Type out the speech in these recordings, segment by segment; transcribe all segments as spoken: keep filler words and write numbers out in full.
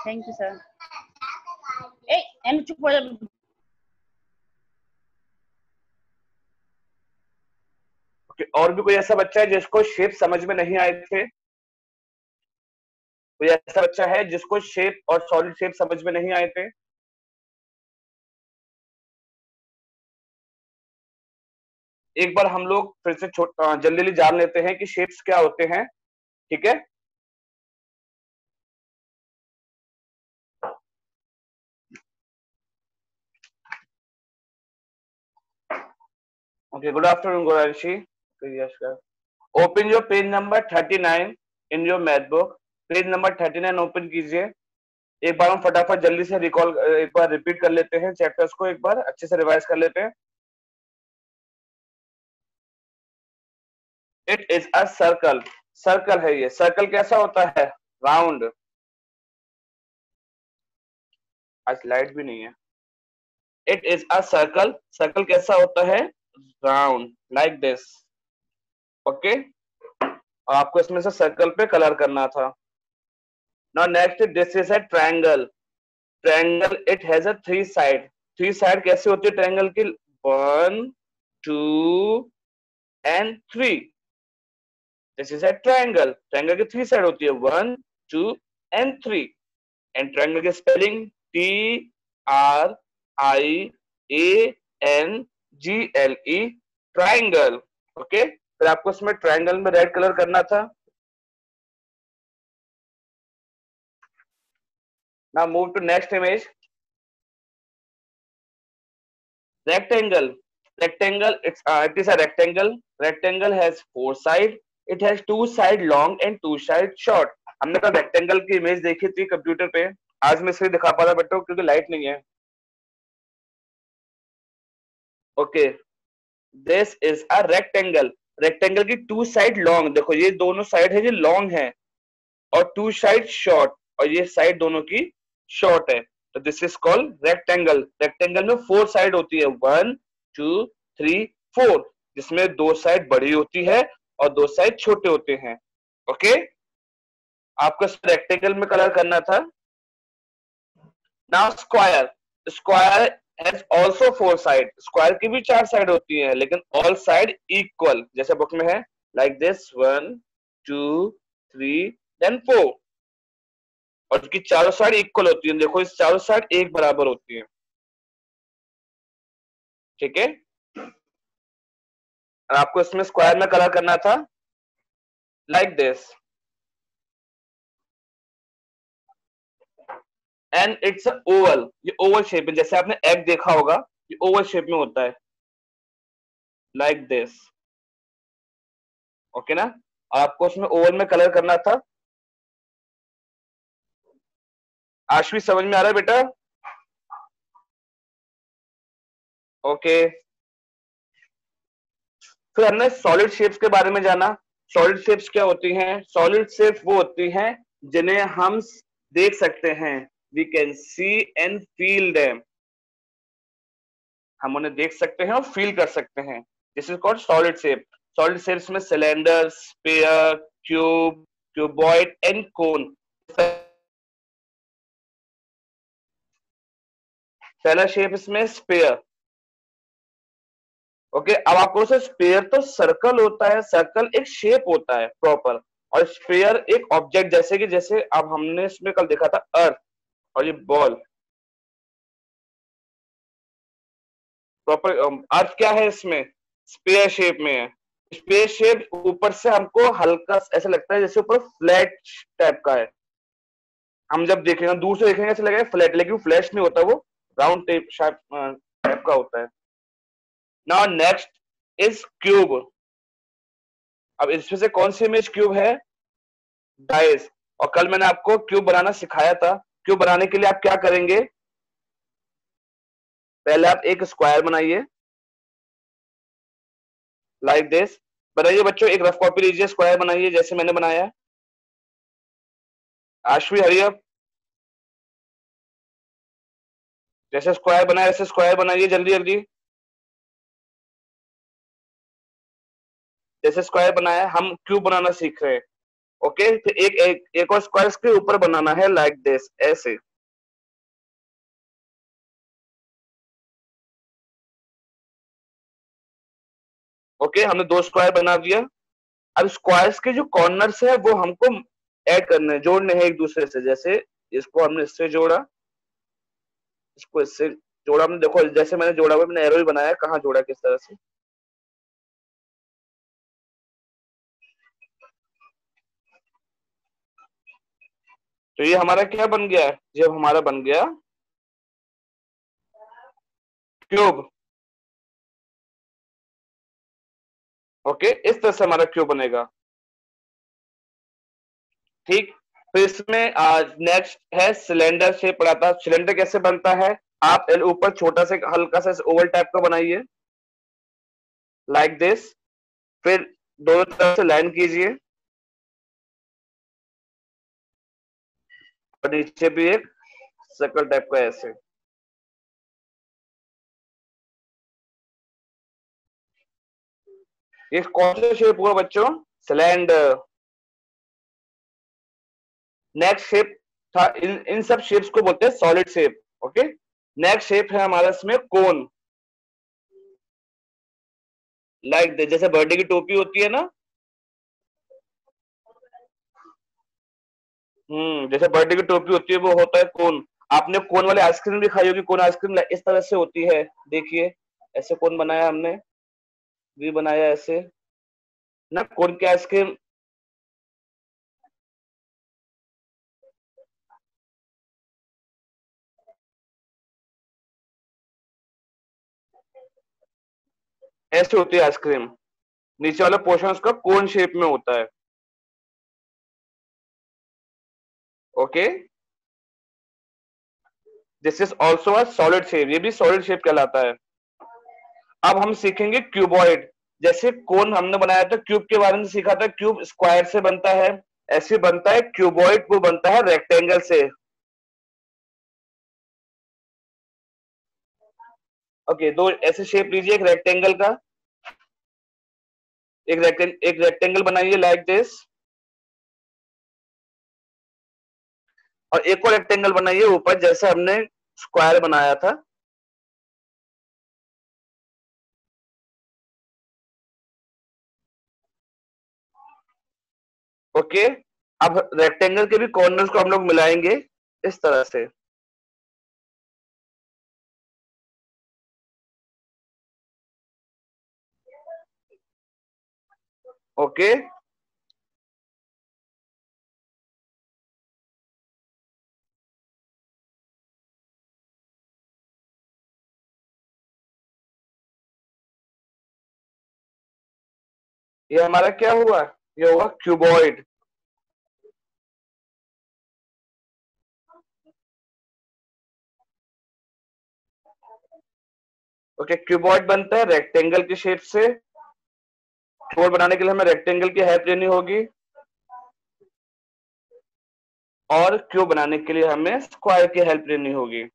Thank you sir. ए एम चुप हो जा। okay, और भी कोई ऐसा बच्चा है जिसको शेप समझ में नहीं आए थे? कोई ऐसा बच्चा है जिसको शेप और सॉलिड शेप समझ में नहीं आए थे? एक बार हम लोग फिर से जल्दी जल्दी जान लेते हैं कि शेप्स क्या होते हैं, ठीक है? Okay, good afternoon, Goranshi. Open your page number thirty-nine in your math book. Page number thirty-nine open कीजिए। एक बार हम फटाफट जल्दी से रिकॉल एक बार रिपीट कर लेते हैं चैप्टर्स को, एक बार अच्छे से रिवाइज कर लेते हैं। It is a circle, circle है ये। सर्कल कैसा होता है? राउंड। आज लाइट भी नहीं है। It is a circle, circle कैसा होता है? Round, like this. ओके, आपको इसमें से सर्कल पे कलर करना था। Now next, this is a triangle. Triangle it has a three side. Three side कैसे होती है ट्रायंगल की? One, two and three. This is a triangle. Triangle की थ्री साइड होती है, one, two and three. And triangle की spelling T R I A N G L E, triangle. Okay, फिर आपको इसमें ट्रायंगल में रेड कलर करना था। Now move to next image. Rectangle. Rectangle, it's uh, it is a rectangle. Rectangle has four side. It has two side long and two side short. हमने कल rectangle की image देखी थी computer पे। आज मैं इसे दिखा पा रहा बच्चों क्योंकि लाइट नहीं है। Okay, this is a rectangle. Rectangle की two side long, देखो ये दोनों साइड है जो long है और two side short, और ये साइड दोनों की short है, तो this is called rectangle. Rectangle में फोर साइड होती है, वन, टू, थ्री, फोर, जिसमें दो साइड बड़ी होती है और दो साइड छोटे होते हैं। ओके, आपको रेक्टेंगल में कलर करना था। Now square. Square has also four side. Square की भी चार साइड होती है लेकिन ऑल साइड इक्वल, जैसे बुक में है, like this, one, two, three, then four, और उसकी चारों साइड इक्वल होती है। देखो इस चारों साइड एक बराबर होती है, ठीक है? आपको इसमें स्क्वायर में कलर करना था, like this, and it's oval. ये ओवल शेप में, जैसे आपने एग देखा होगा, ये ओवल शेप में होता है, लाइक दिस। ओके ना? आपको उसमें ओवल में कलर करना था। आश्वी समझ में आ रहा है बेटा? ओके, फिर हमने सॉलिड शेप्स के बारे में जाना। सॉलिड शेप्स क्या होती हैं? सॉलिड शेप्स वो होती हैं जिन्हें हम देख सकते हैं, we can see and feel them. हम उन्हें देख सकते हैं और फील कर सकते हैं, this is called solid shape. Solid shapes में cylinder, sphere, cube, cuboid and cone. पहला शेप इसमें स्फीयर। ओके okay, अब आपको से स्फीयर तो सर्कल होता है, सर्कल एक शेप होता है प्रॉपर, और स्फीयर एक ऑब्जेक्ट, जैसे कि जैसे अब हमने इसमें कल देखा था अर्थ, और ये बॉल। प्रॉपर अर्थ क्या है इसमें? स्फीयर शेप में है। स्फीयर शेप ऊपर से हमको हल्का ऐसा लगता है जैसे ऊपर फ्लैट टाइप का है। हम जब देखेंगे दूर से देखेंगे ऐसा लगेगा फ्लैट, लेकिन फ्लैट नहीं होता, वो राउंड टाइप टाइप का होता है। Now next is cube. अब इसमें से कौन सी इमेज क्यूब है? डाइस। और कल मैंने आपको क्यूब बनाना सिखाया था। क्यूब बनाने के लिए आप क्या करेंगे? पहले आप एक स्क्वायर बनाइए, लाइक दिस। बनाइए बच्चों, एक रफ कॉपी लीजिए, स्क्वायर बनाइए जैसे मैंने बनाया। आश्वी हरी अप, जैसे स्क्वायर बनाया ऐसे स्क्वायर बनाइए जल्दी जल्दी। जैसे स्क्वायर बनाया, हम क्यूब बनाना सीख रहे हैं। ओके, फिर एक एक एक और स्क्वायर इसके ऊपर बनाना है लाइक दिस, ऐसे। ओके, हमने दो स्क्वायर बना दिया। अब स्क्वायर्स के जो कॉर्नर्स है वो हमको ऐड करने हैं, जोड़ने हैं एक दूसरे से। जैसे इसको हमने इससे जोड़ा, इसको इससे जोड़ा। हमने देखो जैसे मैंने जोड़ा हुआ, मैंने एरो भी बनाया, कहाँ जोड़ा किस तरह से। तो ये हमारा क्या बन गया है, जब हमारा बन गया क्यूब। ओके, इस तरह से हमारा क्यूब बनेगा। ठीक, फिर इसमें आज नेक्स्ट है सिलेंडर शेप पड़ा था। सिलेंडर कैसे बनता है, आप ऊपर छोटा सा हल्का सा ओवल टाइप का बनाइए लाइक दिस, फिर दोनों तरफ से लाइन कीजिए और नीचे भी एक सर्कल टाइप का ऐसे। ये कौन सा शेप हुआ बच्चों, सिलेंडर। नेक्स्ट शेप था, इन इन सब शेप्स को बोलते हैं solid shape. Okay, next shape है हमारा इसमें कोन, लाइक like जैसे बर्थडे की टोपी होती है ना, हम्म जैसे बर्थडे की टोपी होती है वो होता है कोन। आपने कोन वाले आइसक्रीम भी खाई होगी, कोन आइसक्रीम इस तरह से होती है, देखिए ऐसे कोन बनाया हमने, भी बनाया ऐसे ना, कोन की आइसक्रीम। ऐसे होती है आइसक्रीम, नीचे वाला पोर्शन उसका कोन शेप में होता है। Okay, this is also a solid shape, ये भी सॉलिड शेप कहलाता है। अब हम सीखेंगे क्यूबॉइड। जैसे कोन हमने बनाया था, क्यूब के बारे में सीखा था, क्यूब स्क्वायर से बनता है, ऐसे बनता है क्यूबॉइड, वो बनता है रेक्टेंगल से। ओके, दो ऐसे शेप लीजिए, एक रेक्टेंगल का, एक रेक्टेंगल एक रेक्टेंगल बनाइए लाइक दिस, और एक और रेक्टेंगल बनाइए ऊपर जैसे हमने स्क्वायर बनाया था। ओके, अब रेक्टेंगल के भी कॉर्नर्स को हम लोग मिलाएंगे इस तरह से। ओके, ये हमारा क्या हुआ, ये होगा क्यूबॉइड। ओके, क्यूबॉइड बनता है रेक्टेंगल की शेप से। क्यूबॉइड बनाने के लिए हमें रेक्टेंगल की हेल्प लेनी होगी, और क्यूब बनाने के लिए हमें स्क्वायर की हेल्प लेनी होगी।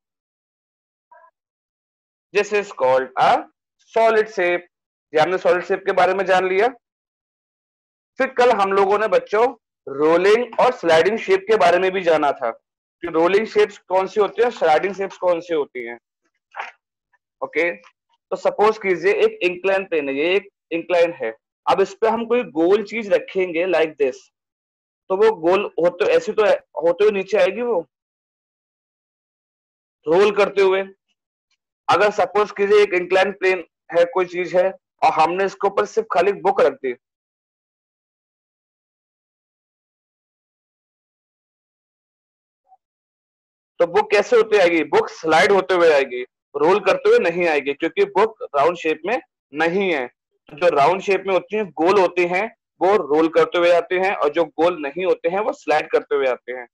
This is called a solid shape. ये हमने सॉलिड शेप के बारे में जान लिया। फिर कल हम लोगों ने बच्चों रोलिंग और स्लाइडिंग शेप के बारे में भी जाना था कि रोलिंग शेप्स कौन सी होती है, स्लाइडिंग शेप्स कौन सी होती हैं। ओके, तो सपोज कीजिए एक इंक्लाइन प्लेन है, ये एक इंक्लाइन है। अब इस पे हम कोई गोल चीज रखेंगे लाइक दिस, तो वो गोल होते ऐसी तो होते हुए नीचे आएगी वो, रोल करते हुए। अगर सपोज कीजिए एक इंक्लाइन प्लेन है, कोई चीज है, और हमने इसके ऊपर सिर्फ खाली बुक रख दी, तो बुक कैसे होते आएगी, बुक स्लाइड होते हुए आएगी, रोल करते हुए नहीं आएगी, क्योंकि बुक राउंड शेप में नहीं है। तो जो राउंड शेप में होती है, गोल होते हैं, वो रोल करते हुए आते हैं, और जो गोल नहीं होते हैं वो स्लाइड करते हुए आते हैं।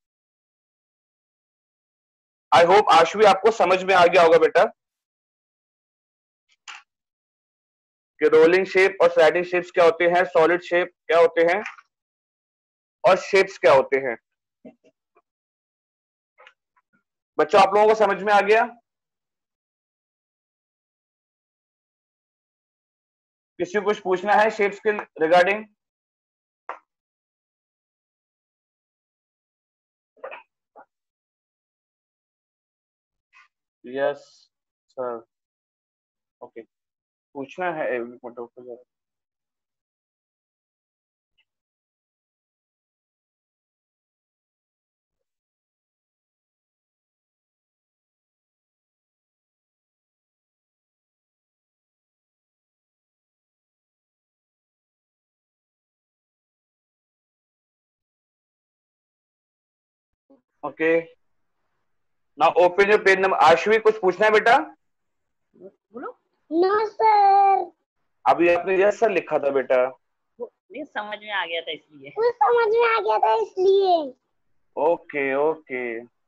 आई होप आशवी आपको समझ में आ गया होगा बेटा कि रोलिंग शेप और स्लाइडिंग शेप्स क्या होते हैं, सॉलिड शेप क्या होते हैं, और शेप्स क्या होते हैं। बच्चों आप लोगों को समझ में आ गया? किसी को कुछ पूछना है शेप्स के रिगार्डिंग? Yes sir. ओके, पूछना है एक मिनट रुको जरा। Okay, now open your page number. Ashvi कुछ पूछना है बेटा? बोलो। नो सर, अभी आपने यस सर लिखा था बेटा। वो नहीं समझ में आ गया था इसलिए। वो समझ में आ गया था इसलिए। ओके ओके,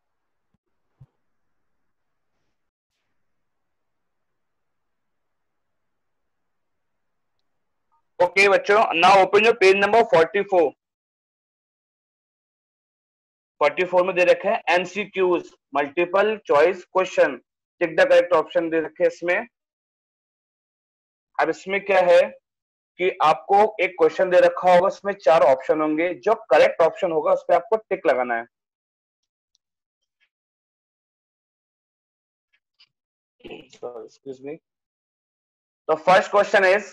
ओके बच्चों, now open your page number forty four. Forty four में दे रखे हैं MCQs, multiple choice question. Tick the correct option दे रखे हैं इसमें। अब इसमें क्या है कि आपको एक क्वेश्चन दे रखा होगा, उसमें चार ऑप्शन होंगे, जो करेक्ट ऑप्शन होगा उस पर आपको टिक लगाना है। Excuse me. The first question is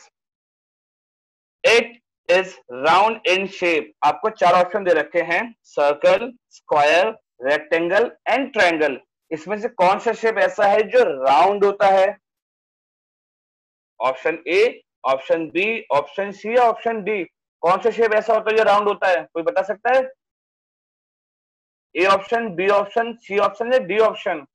it is round in shape. आपको चार ऑप्शन दे रखे हैं, circle, square, rectangle and triangle. इसमें से कौन सा शेप ऐसा है जो राउंड होता है? Option A, option B, option C या ऑप्शन डी? कौन सा शेप ऐसा होता है जो राउंड होता है? कोई बता सकता है? A option, B option, C option या D option?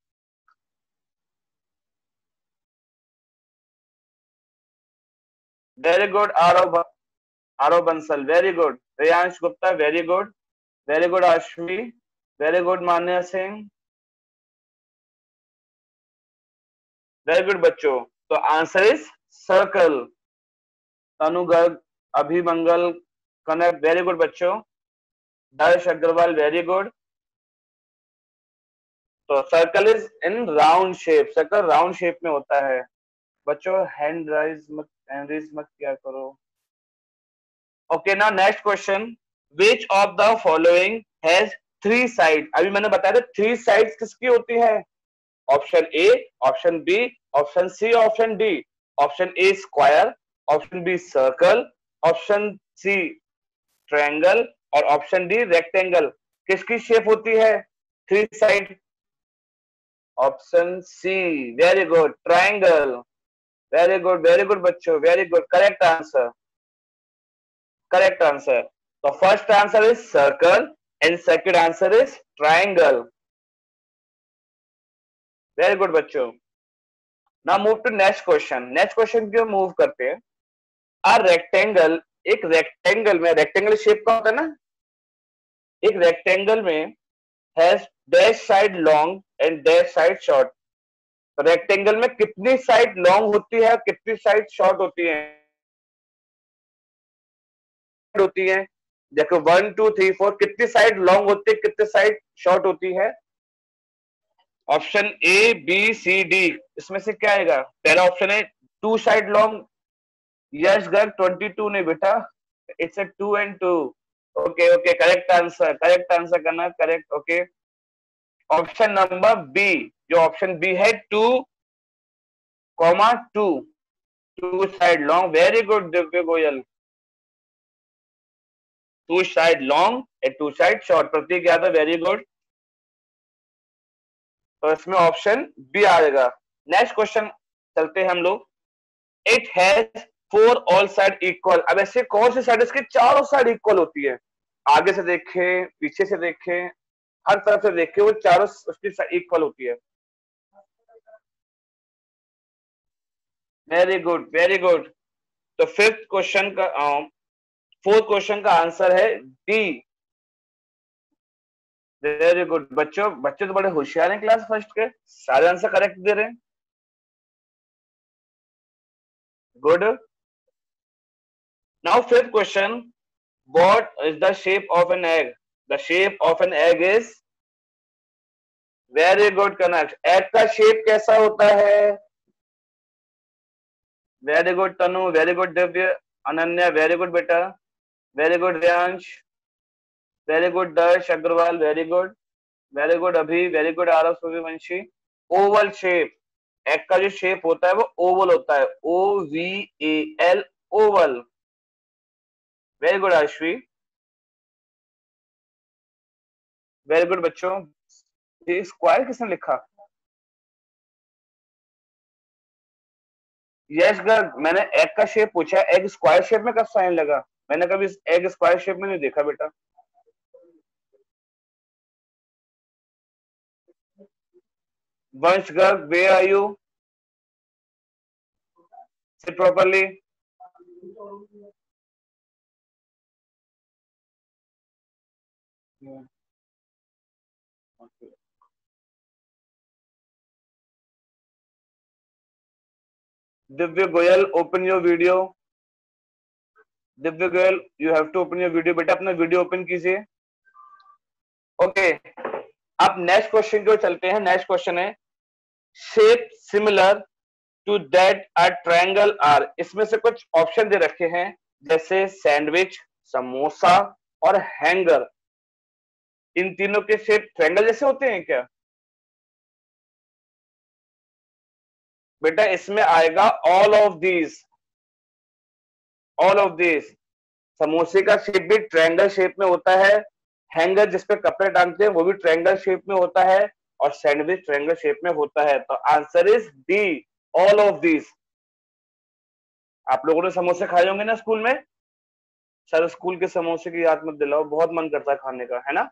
Very good Aarav, Aarav Bansal, very good. Reyansh Gupta, very good. Very good Ashvi, very good Manya Singh, very good बच्चों। तो answer is circle. Tanu Garg, Abhimangal, Kanak, very good बच्चों। Darsh Agarwal, very good. तो circle is in round shape, circle round shape में होता है बच्चों। Hand raise मत, hand raise मत क्या करो। Okay, now next question, which of the following has three side? अभी मैंने बताया था थ्री साइड्स किसकी होती है। Option A, option B, option C, option D? Option A square, option B circle, option C triangle और ऑप्शन डी रेक्टेंगल। किसकी shape होती है three side? Option C, very good, triangle. Very good, very good बच्चों, very good, correct answer, correct answer. तो first answer is circle and second answer is triangle. Very good बच्चों। Now move to next question. Next question की move करते हैं। A rectangle, एक rectangle में, rectangle shape का होता है ना, एक रेक्टेंगल में has dash side long and dash side short. तो रेक्टेंगल में कितनी साइड लॉन्ग होती है, कितनी साइड शॉर्ट होती है? होती है देखो, वन टू थ्री फोर, कितनी साइड लॉन्ग होती है, कितनी साइड शॉर्ट होती है? Option A, B, C, D, इसमें से क्या आएगा? पहला ऑप्शन है two side long. Yes Garg, twenty two नहीं बेटा, it's a two and two. Okay okay, correct answer, correct answer करना, correct. Okay, option number B, जो ऑप्शन बी है two comma two, two side long. Very good Divya Goyal, to side long and two side short. Pratik Yadav, very good. तो इसमें option B आएगा। Next question चलते हैं हम लोग। It has four all side equal. अब ऐसे कौन सी साइड, इसके चारों साइड इक्वल होती है? आगे से देखें, पीछे से देखें, हर तरफ से देखें, वो चारों उसकी इक्वल होती है। Very good, very good. तो फिफ्थ क्वेश्चन का, फोर्थ क्वेश्चन का आंसर है डी। वेरी गुड बच्चों, बच्चे तो बड़े होशियार हैं क्लास फर्स्ट के, सारे आंसर करेक्ट दे रहे हैं। Good. Now fifth question, what is the shape of an egg? The shape of an egg is, very good Kanak, egg का शेप कैसा होता है? Very good Tanu, very good Divya, Ananya, very good बेटा, very good Riyansh, very good Darsh Agarwal, very good, very good Abhi, very good Aarav Suryavanshi, oval shape, egg का जो shape होता है वो ओवल होता है, O V A L, oval. Very good Ashvi, very good बच्चों। ये स्क्वायर किसने लिखा? यस गर्ग, मैंने एग का शेप पूछा, एग स्क्वायर शेप में कब साइन लगा? मैंने कभी एग स्क्वायर शेप में नहीं देखा बेटा। Vansh Garg, where are you? Sit properly. Divya Goyal, open your video. Divya Goyal, you have to open your video. बेटा अपना वीडियो ओपन कीजिए। ओके, अब नेक्स्ट क्वेश्चन को चलते हैं। नेक्स्ट क्वेश्चन है shape similar to that a triangle are. इसमें से कुछ ऑप्शन दे रखे हैं, जैसे सैंडविच, समोसा और हैंगर। इन तीनों के शेप ट्रायंगल जैसे होते हैं क्या? बेटा इसमें आएगा all of these, all of these. समोसे का शेप भी ट्रायंगल शेप में होता है, हैंगर जिसपे कपड़े टांगते हैं वो भी ट्रायंगल शेप में होता है, और सैंडविच ट्रायंगल शेप में होता है। तो answer is D, all of these. आप लोगों ने समोसे खाए होंगे ना स्कूल में? सर स्कूल के समोसे की याद मत दिलाओ, बहुत मन करता है खाने का, है ना?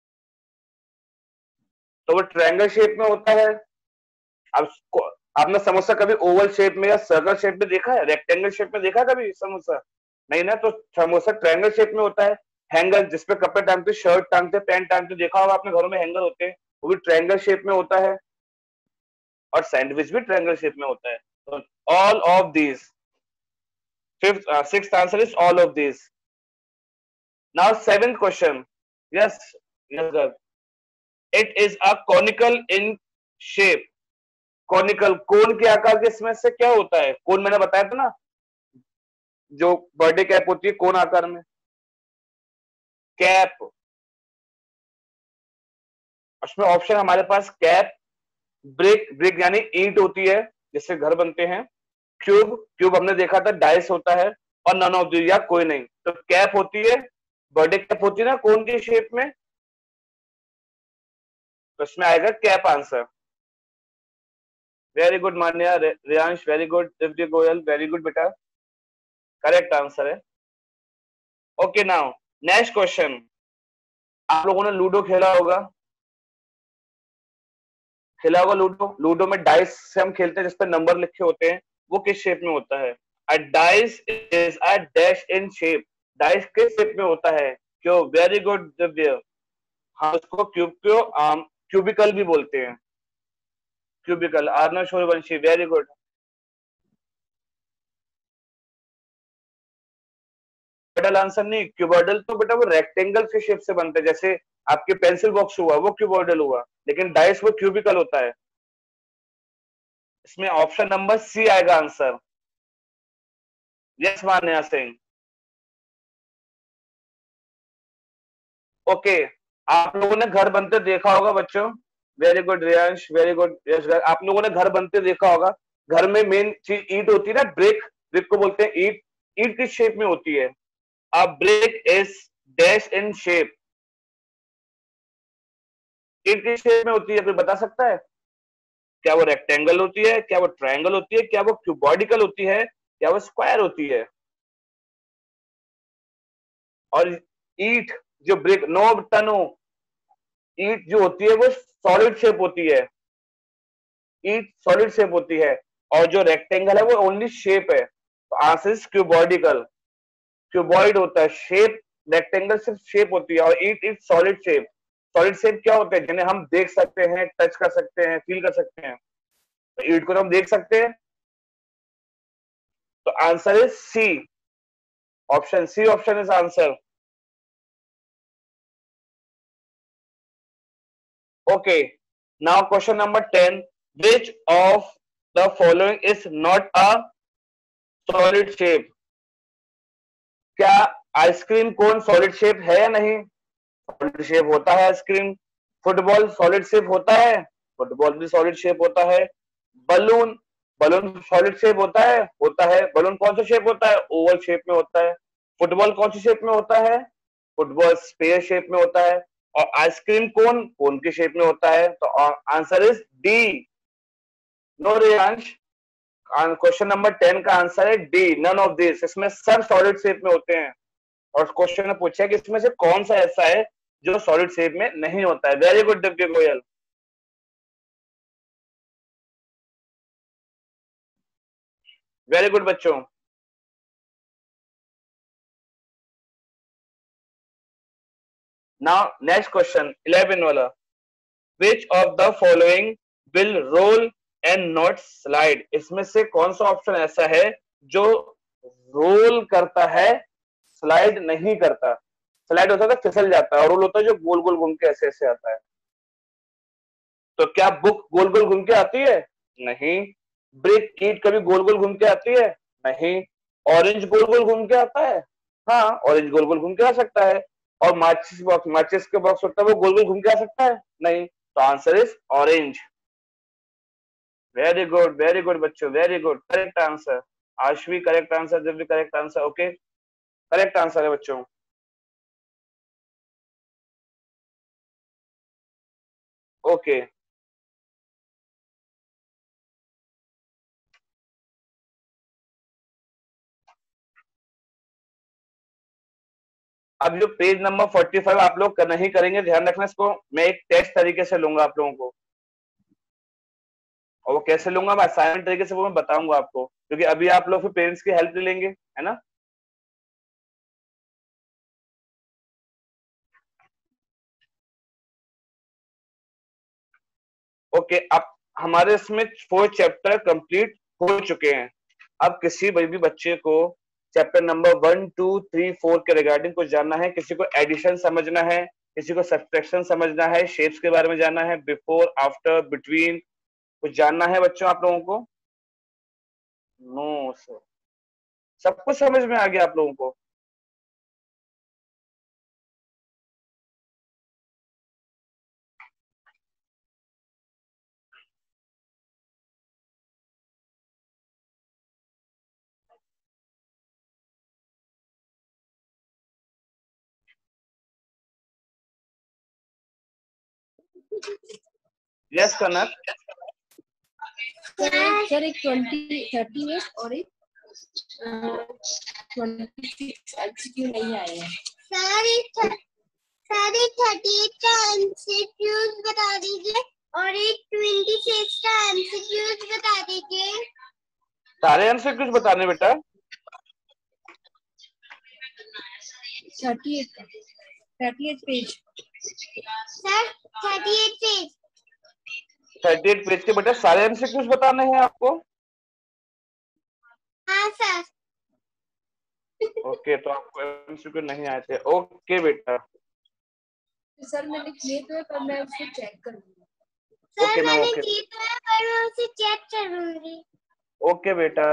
तो वो ट्रायंगल शेप में होता है। अब आपने समोसा कभी ओवल शेप में या सर्कल शेप में देखा है? रेक्टेंगल शेप में देखा कभी समोसा? नहीं ना। तो समोसा ट्रायंगल शेप में होता है। हैंगर जिसपे कपड़े टांगते, शर्ट टांगते, पैंट टांगते, देखा होगा आपने घरों में हैंगर होते हैं, वो भी ट्रायंगल शेप में होता है। और सैंडविच भी ट्रायंगल शेप में होता है। तो all of these. Fifth sixth answer is all of these. Now seventh question. Yes yes sir. It is a conical in shape. Conical, cone के आकार के इसमें से क्या होता है? कोन मैंने बताया था ना, जो बर्थडे कैप होती है कोन आकार में, कैप। उसमें ऑप्शन हमारे पास कैप, ब्रिक, ब्रिक यानी ईंट होती है जिससे घर बनते हैं, क्यूब, क्यूब हमने देखा था डाइस होता है, और नन ऑफ दीज या कोई नहीं। तो कैप होती है, बर्थडे कैप होती है ना कोन के शेप में, तो इसमें आएगा cap answer. Very good Manya, Riyansh very good, Divya Goyal very good बेटा, करेक्ट आंसर है। Okay now next question. आप लोगों ने लूडो खेला होगा, खेला होगा लूडो। लूडो में डाइस से हम खेलते हैं जिसपे नंबर लिखे होते हैं, वो किस शेप में होता है? A dice is a dash in shape. Dice किस शेप में होता है? क्यों? Very good Divya. हाँ, उसको क्यूब को आम क्यूबिकल भी बोलते हैं, cubical. Arnav Suryavanshi very good. Cuboidal answer नहीं, क्यूबॉइडल तो बेटा वो रेक्टेंगल के शेप से बनते हैं, जैसे आपके पेंसिल बॉक्स हुआ वो क्यूबॉइडल हुआ, लेकिन डाइस वो क्यूबिकल होता है। इसमें ऑप्शन नंबर सी आएगा answer. Yes Manya Singh. Okay, आप लोगों ने घर बनते देखा होगा बच्चों। Very good Riyansh, very good Yash. आप लोगों ने घर बनते देखा होगा। घर में मेन चीज ईंट होती है ना, ब्रिक, ब्रिक को बोलते हैं ईंट। ईंट किस शेप में होती है? A brick is dash in shape. ईंट किस शेप में होती है, कोई बता सकता है? क्या वो रेक्टेंगल होती है, क्या वो ट्रायंगल होती है, क्या वो क्यूबॉइडिकल होती है, क्या वो स्क्वायर होती है? और ईंट जो ब्रिक, नो टनो, ईंट जो होती है वो सॉलिड शेप होती है, ईंट सॉलिड शेप होती है, और जो रेक्टेंगल है वो ओनली शेप है। तो आंसर इज क्यूबॉइडिकल। क्यूबॉइड होता है शेप, रेक्टेंगल सिर्फ शेप होती है, और ईंट is solid shape. Solid shape क्या होते हैं? जिन्हें हम देख सकते हैं, टच कर सकते हैं, फील कर सकते हैं। तो ईंट को तो हम देख सकते हैं। तो answer is C, option C, option is answer. Okay, now question number ten. Which of the following is not a solid shape? क्या आइसक्रीम कोन सॉलिड शेप है या नहीं? सॉलिड शेप होता है आइसक्रीम। फुटबॉल सॉलिड शेप होता है? Football भी solid shape होता है। बलून बलून सॉलिड शेप होता है होता है बलून कौन सा शेप होता है? ओवल शेप में होता है। फुटबॉल कौन सी शेप में होता है? फुटबॉल स्फीयर शेप में होता है। और आइसक्रीम कोन कोन के शेप में होता है। तो answer is D. No Riyansh, question number ten का आंसर है डी, नन ऑफ दिस। इसमें सब सॉलिड शेप में होते हैं। और क्वेश्चन ने पूछा है कि इसमें से कौन सा ऐसा है जो सॉलिड शेप में नहीं होता है। Very good Divya Goyal, very good बच्चों। नाउ नेक्स्ट क्वेश्चन इलेवन वाला, which of the following will roll and not slide. इसमें से कौन सा ऑप्शन ऐसा है जो रोल करता है, स्लाइड नहीं करता? स्लाइड होता है तो फिसल जाता है, और रोल होता है जो गोल गोल घूम के ऐसे ऐसे आता है। तो क्या बुक गोल गोल घूम के आती है? नहीं। ब्रिक ईट कभी गोल गोल घूम के आती है? नहीं। ऑरेंज गोल गोल घूम के आता है? हाँ, ऑरेंज गोल गोल घूम के आ सकता है। और माचिस बॉक्स माचिस के बॉक्स होता है वो गोल गोल घूम के आ सकता है? नहीं। तो answer is orange. Very good, very good बच्चों, very good, correct answer. Aashvi correct answer, जब भी correct answer. Okay, correct answer है बच्चों। Okay okay. अब जो पेज नंबर पैंतालीस आप लोग नहीं करेंगे, ध्यान रखना इसको, मैं एक टेस्ट तरीके से लूंगा आप लोगों को। और वो कैसे लूंगा मैं असाइनमेंट तरीके से, वो मैं बताऊंगा आपको, क्योंकि अभी आप लोग फिर पेरेंट्स की हेल्प लेंगे, है ना। ओके okay, अब हमारे इसमें फोर चैप्टर कंप्लीट हो चुके हैं। अब किसी भी बच्चे को chapter number one two three four के रिगार्डिंग कुछ जानना है, किसी को एडिशन समझना है, किसी को सब्ट्रैक्शन समझना है, शेप्स के बारे में जानना है, बिफोर आफ्टर बिटवीन कुछ जानना है बच्चों आप लोगों को? नो सर, सब कुछ समझ में आ गया आप लोगों को? यस कनक। सर एक ट्वेंटी थर्टी एट और एक ट्वेंटी सिक्स एमसीक्यू नहीं आए हैं। सारे सारे थर्टी एट का एमसीक्यूज बता दीजिए और एक ट्वेंटी सिक्स का एमसीक्यूज बता दीजिए। सारे एमसीक्यूज बताने बेटा? थर्टी एट का thirty eight page sir thirty eight page thirty eight page के बेटा सारे एमसीक्यूज बताने हैं आपको? हाँ सर। ओके, तो आपको एमसीक्यू नहीं आए थे। ओके बेटा। सर मैंने किए तो है, पर मैं उसको चेक करूंगी। सर ओके मैम, मैंने ओके किए तो है पर मैं उसे चेक करूंगी। ओके बेटा।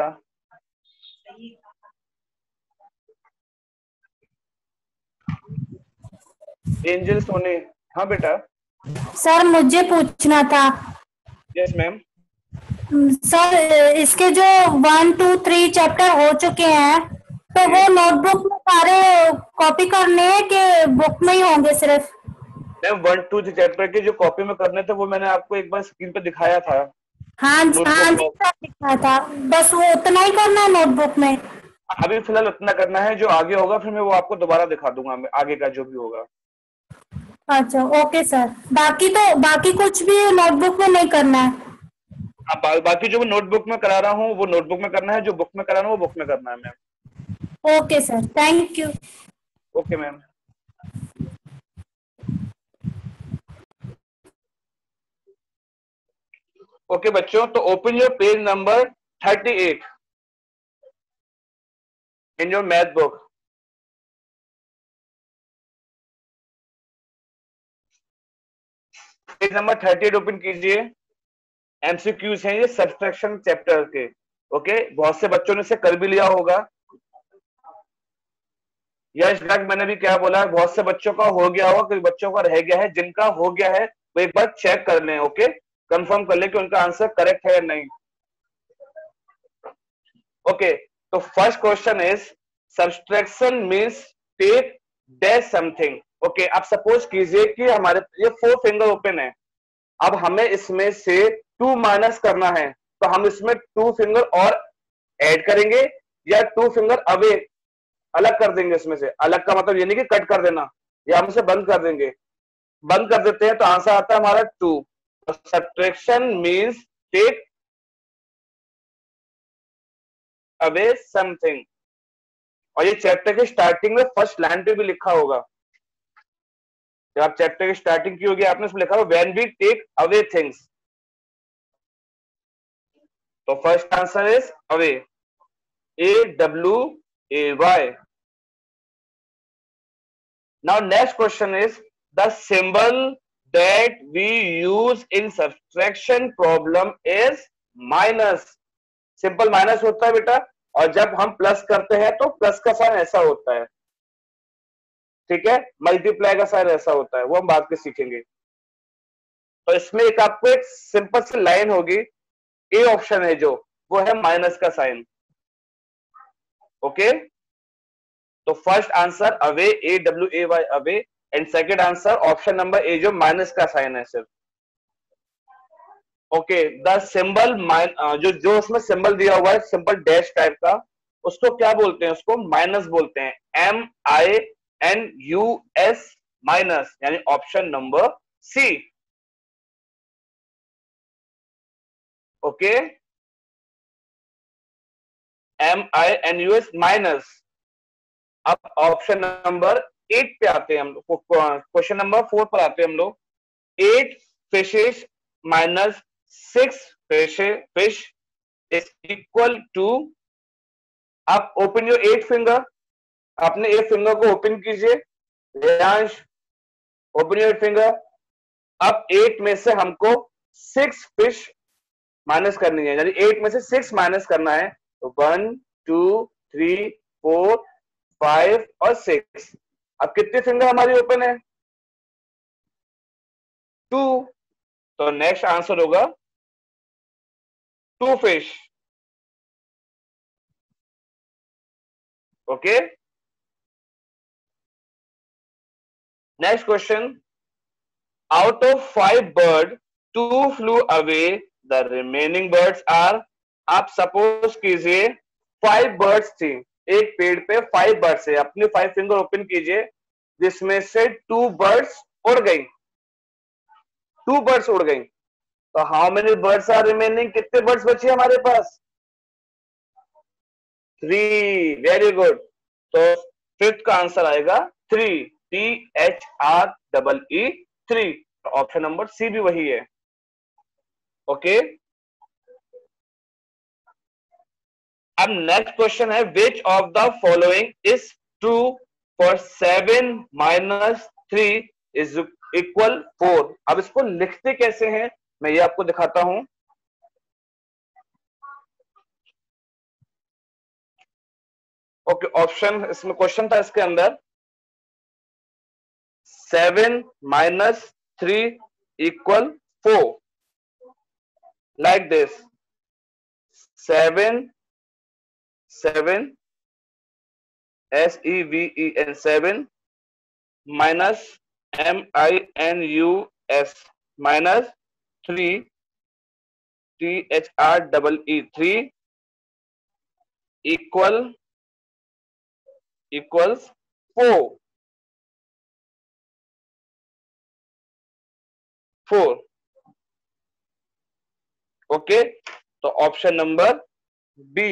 एंजल सोनी, हाँ बेटा। सर मुझे पूछना था। Yes ma'am. सर इसके जो वन टू थ्री चैप्टर हो चुके हैं, तो वो नोटबुक में सारे कॉपी करने हैं कि बुक में ही होंगे सिर्फ? Ma'am one two three chapter के जो कॉपी में करने थे वो मैंने आपको एक बार स्क्रीन पे दिखाया था। हाँ जी, हाँ जी सर दिखा था, बस वो उतना ही करना है नोटबुक में? अभी फिलहाल उतना करना है, जो आगे होगा फिर मैं वो आपको दोबारा दिखा दूंगा, मैं आगे का जो भी होगा। अच्छा ओके सर। बाकी तो बाकी कुछ भी नोटबुक में नहीं करना है? अब बा, बाकी जो नोटबुक में करा रहा हूँ वो नोटबुक में करना है, जो बुक में करा रहा हूँ वो बुक में करना है ma'am. Okay sir, thank you. Okay ma'am. Okay बच्चों, तो open your page number thirty eight in your math book. Page number thirty eight open कीजिए। एमसीक्यूज हैं ये सब्ट्रैक्शन चैप्टर के। ओके, बहुत से बच्चों ने इसे कर भी लिया होगा। यश डग मैंने भी क्या बोला, बहुत से बच्चों का हो गया होगा, कुछ बच्चों का रह गया है। जिनका हो गया है वो एक बार चेक कर लें। ओके, कंफर्म कर ले कि उनका आंसर करेक्ट है या नहीं। ओके, तो first question is subtraction means take dash something. Okay, आप सपोज कीजिए कि हमारे ये फोर फिंगर ओपन है, अब हमें इसमें से टू माइनस करना है, तो हम इसमें टू फिंगर और ऐड करेंगे या टू फिंगर अवे अलग कर देंगे। इसमें से अलग का मतलब ये नहीं कि कट कर देना, या हम इसे बंद कर देंगे। बंद कर देते हैं तो आंसर आता है हमारा two. Subtraction means take away something, और ये चैप्टर के स्टार्टिंग में फर्स्ट लाइन पे भी लिखा होगा। जब आप चैप्टर की स्टार्टिंग की होगी आपने उसमें लिखा होगा when we take away things. तो first answer is away, A W A Y. Now next question is the symbol that we use in subtraction problem is minus. Simple minus होता है बेटा, और जब हम प्लस करते हैं तो प्लस का साइन ऐसा होता है, ठीक है। मल्टीप्लाई का साइन ऐसा होता है, वो हम बात के सीखेंगे। तो इसमें एक आपको एक सिंपल सी लाइन होगी, ए ऑप्शन है जो, वो है माइनस का साइन। ओके, तो first answer away, A W A Y away, and second answer option number A जो माइनस का साइन है सिर्फ। ओके, द सिंबल जो जो उसमें सिंबल दिया हुआ है सिंपल डैश टाइप का, उसको क्या बोलते हैं? उसको माइनस बोलते हैं, M I N U S, minus, यानी option number C. Okay, M I N U S minus. अब ऑप्शन नंबर एट पे आते हैं हम लोग, क्वेश्चन नंबर फोर पर आते हैं हम लोग। Eight fishes minus six fish is equal to, आप ओपन योर एट फिंगर, आपने एट फिंगर को ओपन कीजिए, Reyansh open your eight finger. अब एट में से हमको सिक्स फिश माइनस करनी है, यानी एट में से सिक्स माइनस करना है। तो one two three four five और सिक्स। अब कितनी फिंगर हमारी ओपन है? टू। तो नेक्स्ट आंसर होगा two fish. Okay, next question, out of five bird two flew away, the remaining birds are. आप सपोज कीजिए फाइव बर्ड्स थी, एक पेड़ पे फाइव बर्ड्स है, अपनी फाइव फिंगर ओपन कीजिए, जिसमें से टू बर्ड्स उड़ गई, टू बर्ड्स उड़ गई। तो how many birds are remaining, कितने बर्ड्स बचे हमारे पास? थ्री। Very good. तो फिफ्थ का आंसर आएगा three, T H R double E, three. Option number C भी वही है। ओके, अब नेक्स्ट क्वेश्चन है, which of the following is true for seven minus three is equal four. अब इसको लिखते कैसे हैं मैं ये आपको दिखाता हूं। ओके, ऑप्शन इसमें क्वेश्चन था इसके अंदर, seven minus three equal four, like this, seven seven S E V E N seven minus M I N U S minus three T H R double E three equal equals four four. Okay, तो option number B.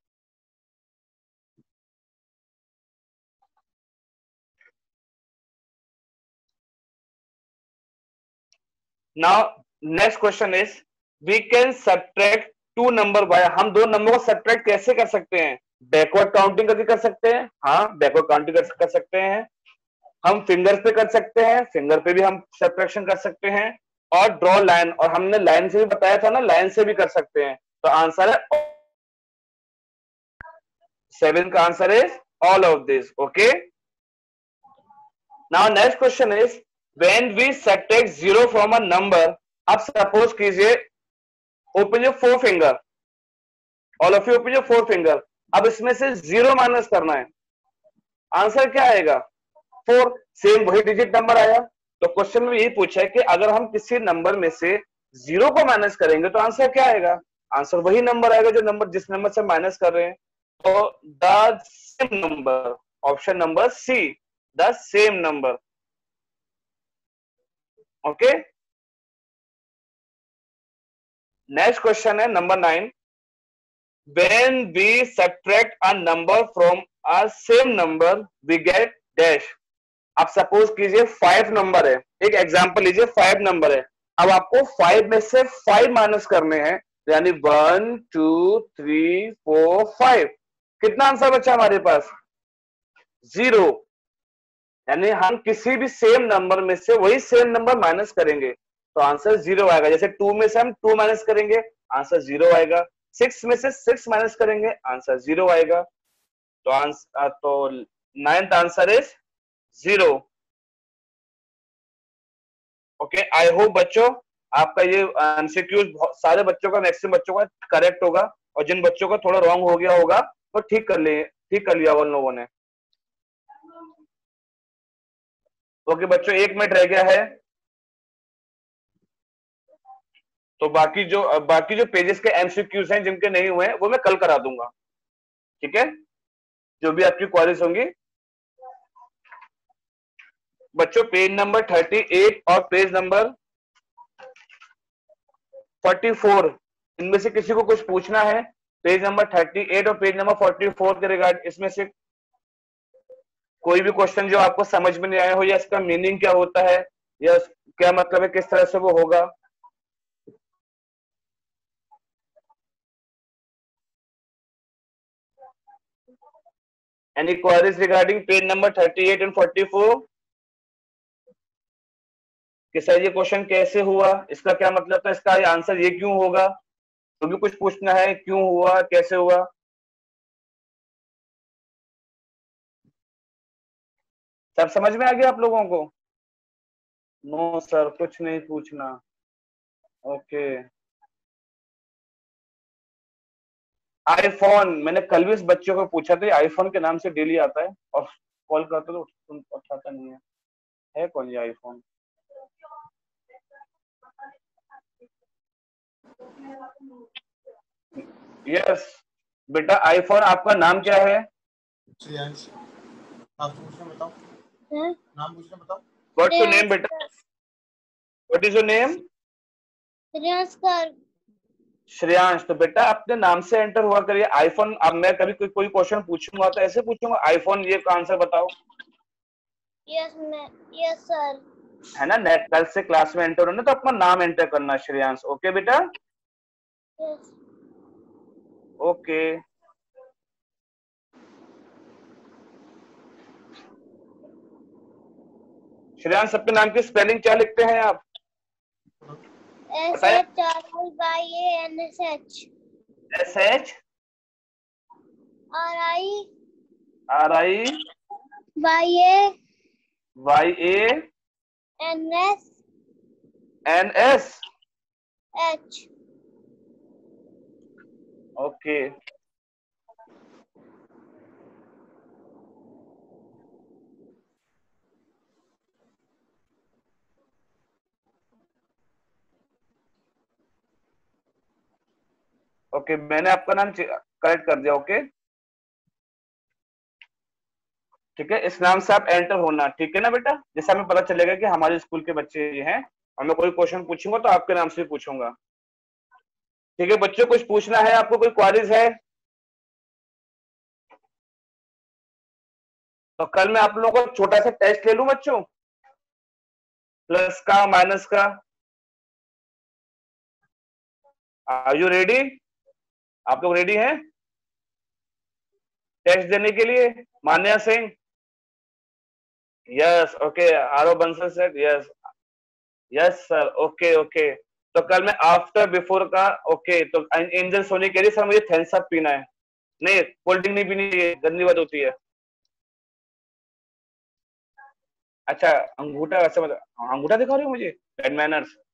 Now next question is, we can subtract two number by, हम दो number को subtract कैसे कर सकते हैं? Backward counting करके कर सकते हैं, हाँ बैकवर्ड काउंटिंग कर सकते हैं, हम फिंगर्स पे कर सकते हैं, फिंगर पे भी हम सब्ट्रैक्शन कर सकते हैं, और ड्रॉ लाइन, और हमने लाइन से भी बताया था ना, लाइन से भी कर सकते हैं। तो आंसर है सेवन का answer is all of this. Okay, now next question is, when we subtract zero from a number, अब सपोज कीजिए, open your four finger, all of you open your four finger. अब इसमें से zero minus करना है, answer क्या आएगा? Four. Same वही डिजिट नंबर आया। तो क्वेश्चन में यही पूछा है कि अगर हम किसी नंबर में से जीरो को माइनस करेंगे तो आंसर क्या आएगा? आंसर वही नंबर आएगा जो नंबर जिस नंबर से माइनस कर रहे हैं। तो the same number, option number C, the same number. Okay, next question है number nine. When we subtract a number from a same number, we get dash. आप सपोज कीजिए फाइव नंबर है, एक एग्जांपल लीजिए, फाइव नंबर है। अब आपको five में से फाइव माइनस करने हैं, यानी one two three four five. कितना आंसर बचा हमारे पास? जीरो। यानी हम किसी भी सेम नंबर में से वही सेम नंबर माइनस करेंगे तो आंसर जीरो आएगा। जैसे टू में से हम टू माइनस करेंगे, आंसर जीरो आएगा। सिक्स में से सिक्स माइनस करेंगे, आंसर जीरो आएगा। तो आंसर तो ninth answer is zero. Okay, I hope बच्चों आपका ये एमसीक्यूज सारे बच्चों का, मैक्सिमम बच्चों का करेक्ट होगा, और जिन बच्चों का थोड़ा रॉन्ग हो गया होगा तो ठीक कर लिए ठीक कर लिया उन लोगों ने। ओके बच्चों, एक मिनट रह गया है, तो बाकी जो बाकी जो पेजेस के एमसीक्यूज हैं जिनके नहीं हुए हैं वो मैं कल करा दूंगा। ठीक है, जो भी आपकी क्वेरीज होंगी। बच्चों पेज नंबर थर्टी एट और पेज नंबर फोर्टी फोर, इनमें से किसी को कुछ पूछना है? पेज नंबर थर्टी एट और पेज नंबर फोर्टी फोर के रिगार्ड इसमें से कोई भी क्वेश्चन जो आपको समझ में नहीं आया हो, या इसका मीनिंग क्या होता है, या क्या मतलब है, किस तरह से वो होगा? Any queries regarding page number thirty-eight and forty-four? कि सर ये क्वेश्चन कैसे हुआ, इसका क्या मतलब था, इसका आंसर ये क्यों होगा? तो भी कुछ पूछना है, क्यों हुआ, कैसे हुआ? सब समझ में आ गया आप लोगों को? नो सर, कुछ नहीं पूछना। ओके, आईफोन, मैंने कल भी इस बच्चों को पूछा था, आईफोन के नाम से डेली आता है और कॉल करते तो उठाता नहीं है। है कौन ये आईफोन? यस बेटा, आईफोन आपका नाम क्या है? श्रेयांश। आप पूछना बताओ, नाम पूछना बताओ। व्हाट्स योर नेम बेटा? What is your name? Shreyansh sir. Shreyansh. तो बेटा अपने नाम से एंटर हुआ करिए। आईफोन, अब मैं कभी कोई कोई क्वेश्चन पूछूंगा तो ऐसे पूछूंगा, आईफोन ये का आंसर बताओ। यस मैं यस सर। है ना, नेट कल से क्लास में एंटर होना तो अपना नाम एंटर करना श्रेयांश। ओके बेटा? यस। ओके, श्रेयांश अपने नाम की स्पेलिंग क्या लिखते हैं आप? S H R I Y A N S H. S H R I R I Y A Y A N S N S H. Okay, okay मैंने आपका नाम करेक्ट कर दिया। ओके ठीक है, इस नाम से आप एंटर होना। ठीक है ना बेटा? जैसे हमें पता चलेगा कि हमारे स्कूल के बच्चे ये हैं, और मैं कोई क्वेश्चन पूछूंगा तो आपके नाम से भी पूछूंगा। ठीक है बच्चों, कुछ पूछना है आपको? कोई क्वेरीज है? तो कल मैं आप लोगों को छोटा सा टेस्ट ले लूं बच्चों, प्लस का माइनस का। Are you ready? आप लोग रेडी हैं टेस्ट देने के लिए? मान्या Singh? Yes. Okay, Aaro Bansal set yes yes sir. Okay okay, तो कल मैं आफ्टर बिफोर का। ओके, तो एंजल सोनी कह रही सर मुझे थम्स अप पीना है। नहीं, कोल्ड ड्रिंक नहीं पीनी चाहिए, गंदी बात होती है। अच्छा, अंगूठा? अच्छा, अंगूठा दिखा रही हो मुझे? Bad manners.